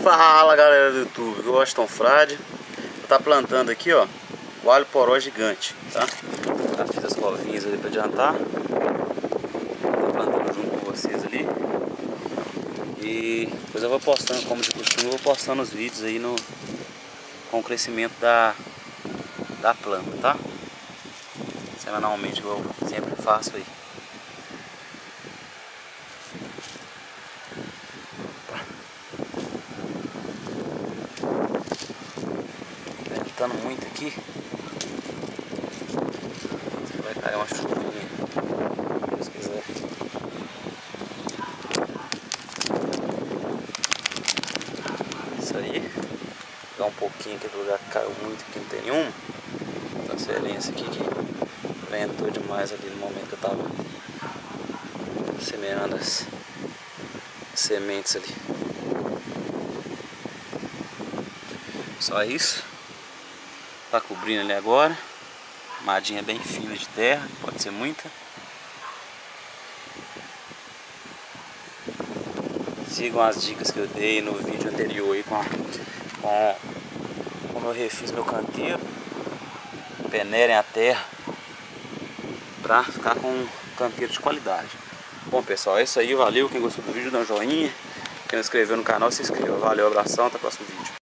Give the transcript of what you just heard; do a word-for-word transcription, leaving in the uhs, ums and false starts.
Fala galera do YouTube, eu Washington Frade. Eu tá plantando aqui, ó, o alho poró gigante, tá? Já fiz as covinhas ali pra adiantar. Tô plantando junto com vocês ali. E depois eu vou postando, como de costume, eu vou postando os vídeos aí no, com o crescimento da, da planta, tá? Semanalmente eu sempre faço aí. Ventando muito aqui. Vai cair uma chuvinha, se Deus quiser. Isso aí. Dá um pouquinho aqui do lugar que caiu muito, que não tem nenhuma transferência aqui que ventou demais ali no momento que eu tava semeando as sementes ali. Só isso. Tá cobrindo ali agora. Madinha bem fina de terra, pode ser muita. Sigam as dicas que eu dei no vídeo anterior aí com, a, com como eu refiz meu canteiro. Peneirem a terra pra ficar com um canteiro de qualidade. Bom pessoal, é isso aí, valeu. Quem gostou do vídeo dá um joinha. Quem não se inscreveu no canal se inscreva. Valeu, abração, até o próximo vídeo.